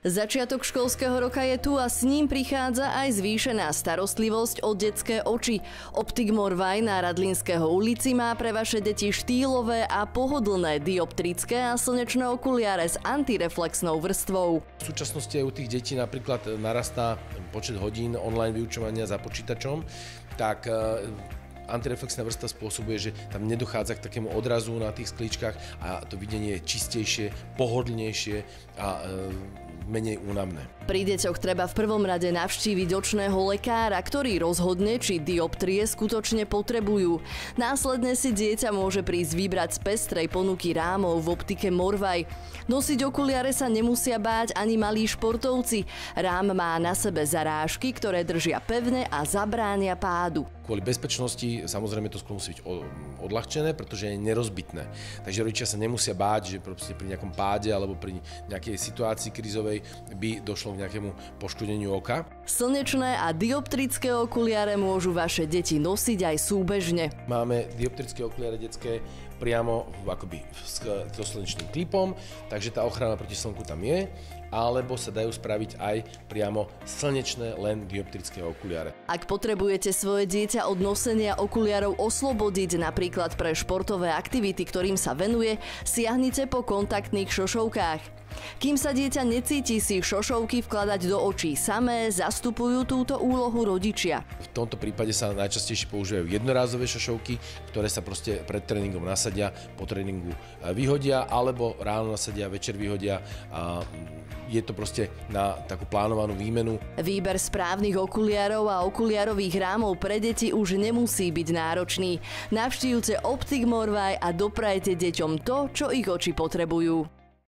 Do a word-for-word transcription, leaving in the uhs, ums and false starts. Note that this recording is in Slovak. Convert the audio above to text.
Začiatok školského roka je tu a s ním prichádza aj zvýšená starostlivosť o detské oči. Optik Morvaj na Radlinského ulici má pre vaše deti štýlové a pohodlné dioptrické a slnečné okuliare s antireflexnou vrstvou. V súčasnosti aj u tých detí napríklad narastá počet hodín online vyučovania za počítačom, tak antireflexná vrstva spôsobuje, že tam nedochádza k takému odrazu na tých sklíčkach a to videnie je čistejšie, pohodlnejšie a e, menej únavné. Pri deťoch treba v prvom rade navštíviť očného lekára, ktorý rozhodne, či dioptrie skutočne potrebujú. Následne si dieťa môže prísť vybrať z pestrej ponuky rámov v optike Morvaj. Nosiť okuliare sa nemusia báť ani malí športovci. Rám má na sebe zarážky, ktoré držia pevne a zabránia pádu. Kvôli bezpečnosti samozrejme to skôr musí byť odľahčené, pretože je nerozbitné. Takže rodičia sa nemusia báť, že pri nejakom páde alebo pri nejakej situácii krízovej by došlo k nejakému poškodeniu oka. Slnečné a dioptrické okuliare môžu vaše deti nosiť aj súbežne. Máme dioptrické okuliare detské priamo akoby so slnečným klipom, takže tá ochrana proti slnku tam je, alebo sa dajú spraviť aj priamo slnečné len dioptrické okuliare. Ak potrebujete svoje dieťa od nosenia okuliarov oslobodiť, napríklad pre športové aktivity, ktorým sa venuje, siahnite po kontaktných šošovkách. Kým sa dieťa necíti si šošovky vkladať do očí samé, zastupujú túto úlohu rodičia. V tomto prípade sa najčastejšie používajú jednorázové šošovky, ktoré sa proste pred tréningom nasadia, po tréningu vyhodia, alebo ráno nasadia, večer vyhodia a je to proste na takú plánovanú výmenu. Výber správnych okuliarov a okuliarových rámov pre deti už nemusí byť náročný. Navštívte Optik Morvaj a doprajte deťom to, čo ich oči potrebujú.